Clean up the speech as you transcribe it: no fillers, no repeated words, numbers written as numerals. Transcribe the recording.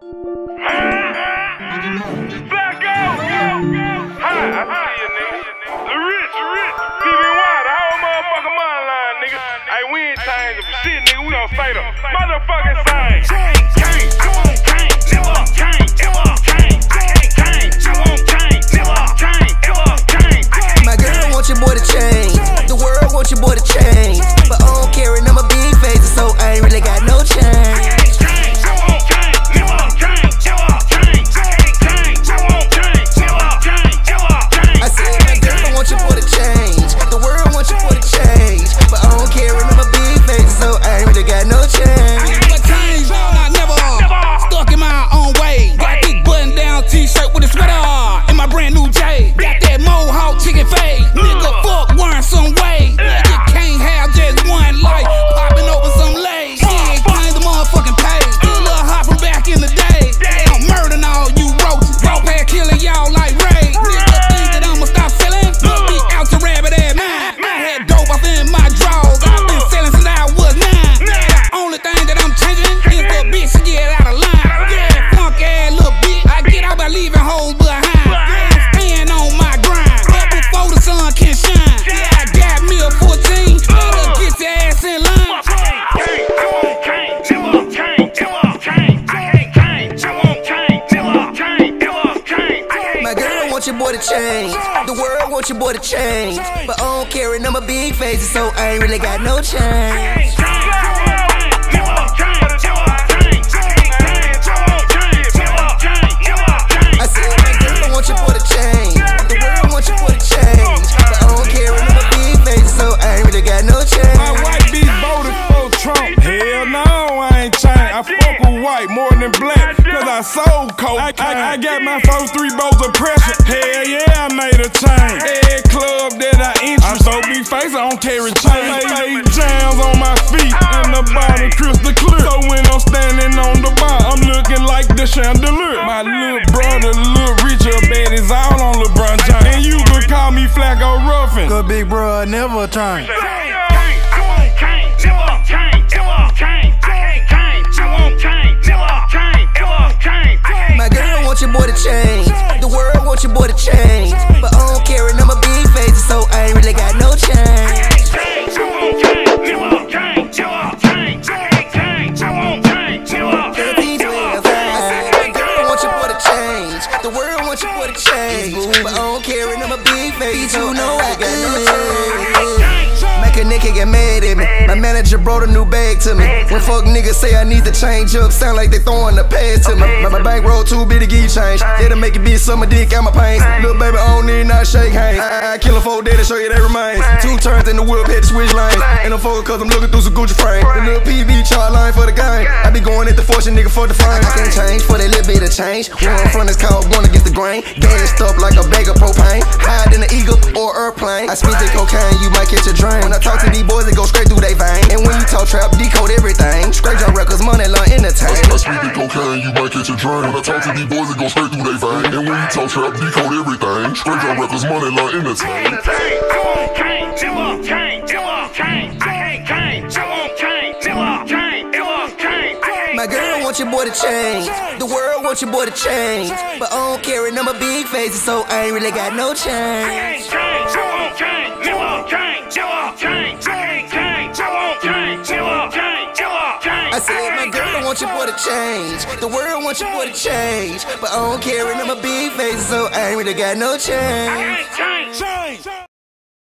Black out! Hi, I see you, nigga. The rich. Keep it wide, the whole motherfucking money line, nigga. Hey, we ain't changing for shit, nigga. We gon' say the motherfucking same. Change, I won't change, never change, ever change. I can't change, I won't change, never change, ever change. My girl wants your boy to change. The world wants your boy to change. But I don't care, and I'm a big face, so I ain't really got no change. Your boy to change. The world wants your boy to change. But I don't care, and I'm a big face, so I ain't really got no change. I said my girl wants your boy to change. The world wants your boy to change. But I don't care, and I'm a big face, so I ain't really got no change. My white bitch voted for Trump. Hell no, I ain't changed. I fuck with white more than black, cause I sold coke. I got my first 3 bowls of pressure. Hell yeah, I made a change. Every club that I enter, I'm so big face, I don't carry chains. Lay jams on my feet, and the bottom crystal clear. So when I'm standing on the bar, I'm looking like the chandelier. My little brother, little richer, bad is all on LeBron James. And you could call me Flacco Ruffin, cause big bro never change. My girl wants your boy to change. The world wants your boy to change. But I don't care, and I'm a big face, so I ain't really got no change. The world wants your boy to change. But I don't care, and I'm a big face, so no, I got no change. Make a nigga get mad at me. My manager brought a new bag to me. When fuck niggas say I need to change up, sound like they throwing the pass to me. My bankroll too big to give you change. That'll make it be some of dick out my pains. Little baby, I don't need not shake hands. I kill a folk dead to show you they remains. 2 turns in the whip, had to switch lanes. And I'm focused cause I'm looking through some Gucci frame. The little PB chart line for the game. I be going at the fortune nigga for the fame. I can't change for that little bit of change. One front is called one against the grain. Gassed up like a bag of propane. Higher than an eagle or airplane. I spit the cocaine, you might catch a drain. When I talk to these boys, it go straight through they vein. And when you talk trap, decode everything. Straight John records, money, learn entertain. I spit the cocaine, you might catch a drain. When I talk to these boys, it go straight through they vein. And when you talk trap, decode everything. Straight John records, money, learn entertain. My girl wants your boy to change. The world wants your boy to change. But I don't care, and I'm a big face, so I ain't really got no change. I said my girl wants your boy to change. The world wants your boy to change. But I don't care, and I'm a big face, so I ain't really got no change.